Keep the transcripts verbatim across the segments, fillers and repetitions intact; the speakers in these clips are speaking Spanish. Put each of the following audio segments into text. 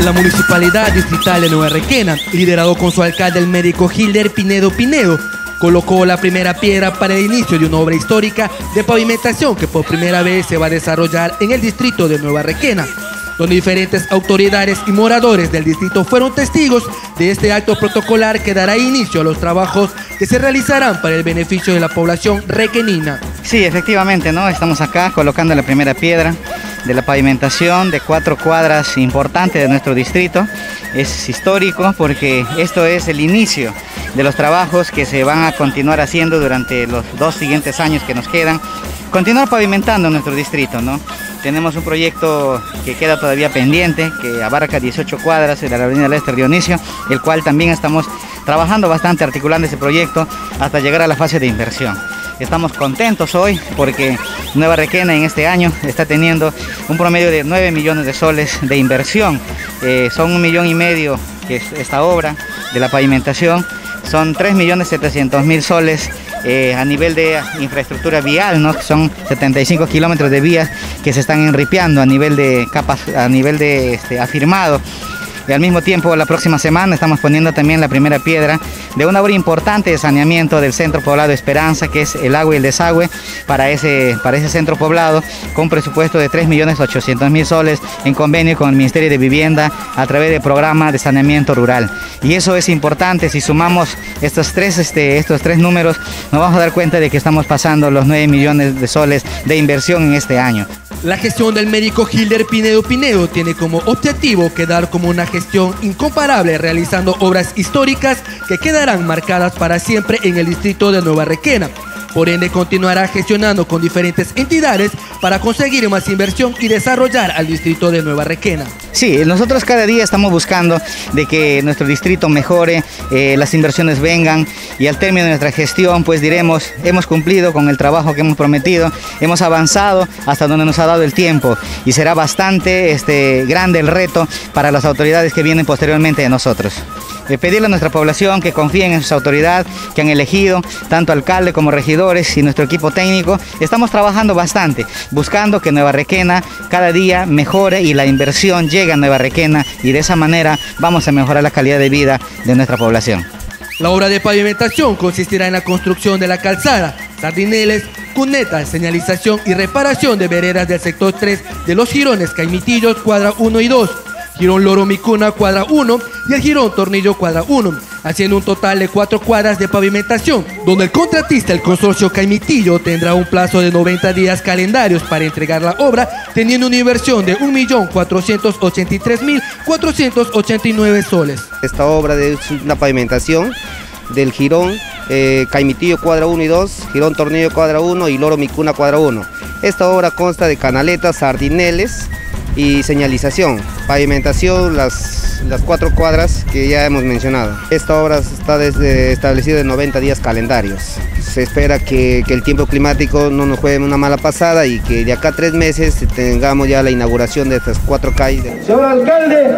la Municipalidad Distrital de Nueva Requena, liderado con su alcalde el médico Gilder Pinedo Pinedo, colocó la primera piedra para el inicio de una obra histórica de pavimentación que por primera vez se va a desarrollar en el distrito de Nueva Requena, donde diferentes autoridades y moradores del distrito fueron testigos de este acto protocolar que dará inicio a los trabajos que se realizarán para el beneficio de la población requenina. Sí, efectivamente, ¿no? Estamos acá colocando la primera piedra de la pavimentación de cuatro cuadras importantes de nuestro distrito. Es histórico porque esto es el inicio de los trabajos que se van a continuar haciendo durante los dos siguientes años que nos quedan. Continuar pavimentando nuestro distrito, ¿no? Tenemos un proyecto que queda todavía pendiente, que abarca dieciocho cuadras de la avenida Lester Dionisio, el cual también estamos trabajando bastante, articulando ese proyecto hasta llegar a la fase de inversión. Estamos contentos hoy porque Nueva Requena en este año está teniendo un promedio de nueve millones de soles de inversión. Eh, son un millón y medio que es esta obra de la pavimentación, son tres millones setecientos mil soles eh, a nivel de infraestructura vial, ¿no? Son setenta y cinco kilómetros de vías que se están enripeando a nivel de capas, a nivel de este, afirmado. Y al mismo tiempo, la próxima semana estamos poniendo también la primera piedra de una obra importante de saneamiento del centro poblado Esperanza, que es el agua y el desagüe para ese, para ese centro poblado, con un presupuesto de tres millones ochocientos mil soles en convenio con el Ministerio de Vivienda a través del programa de saneamiento rural. Y eso es importante. Si sumamos estos tres, este, estos tres números, nos vamos a dar cuenta de que estamos pasando los nueve millones de soles de inversión en este año. La gestión del médico Gilder Pinedo Pinedo tiene como objetivo quedar como una gestión incomparable, realizando obras históricas que quedarán marcadas para siempre en el distrito de Nueva Requena. Por ende, continuará gestionando con diferentes entidades para conseguir más inversión y desarrollar al distrito de Nueva Requena. Sí, nosotros cada día estamos buscando de que nuestro distrito mejore, eh, las inversiones vengan y al término de nuestra gestión pues diremos, hemos cumplido con el trabajo que hemos prometido, hemos avanzado hasta donde nos ha dado el tiempo y será bastante este, grande el reto para las autoridades que vienen posteriormente de nosotros. Eh, pedirle a nuestra población que confíen en sus autoridades que han elegido, tanto alcalde como regidores y nuestro equipo técnico. Estamos trabajando bastante, buscando que Nueva Requena cada día mejore y la inversión llegue a Nueva Requena y de esa manera vamos a mejorar la calidad de vida de nuestra población. La obra de pavimentación consistirá en la construcción de la calzada, sardineles, cunetas, señalización y reparación de veredas del sector tres de los jirones Caimitillos, cuadra uno y dos, Jirón Loro Micuna, cuadra uno, y el Jirón Tornillo, cuadra uno, haciendo un total de cuatro cuadras de pavimentación, donde el contratista, el consorcio Caimitillo, tendrá un plazo de noventa días calendarios para entregar la obra, teniendo una inversión de un millón cuatrocientos ochenta y tres mil cuatrocientos ochenta y nueve soles. Esta obra es una pavimentación del Jirón eh, Caimitillo, cuadra uno y dos, Jirón Tornillo, cuadra uno y Loro Micuna, cuadra uno. Esta obra consta de canaletas, sardineles y señalización, pavimentación, las, las cuatro cuadras que ya hemos mencionado. Esta obra está desde, establecida en noventa días calendarios. Se espera que, que el tiempo climático no nos juegue una mala pasada y que de acá a tres meses tengamos ya la inauguración de estas cuatro calles. Señor alcalde,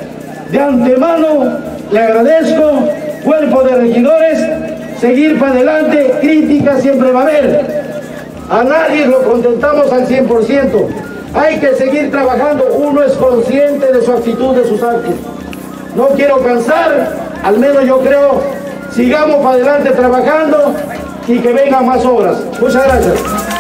de antemano le agradezco, cuerpo de regidores, seguir para adelante, crítica siempre va a haber. A nadie lo contentamos al cien por ciento. Hay que seguir trabajando, uno es consciente de su actitud, de sus actos. No quiero cansar, al menos yo creo, sigamos para adelante trabajando y que vengan más obras. Muchas gracias.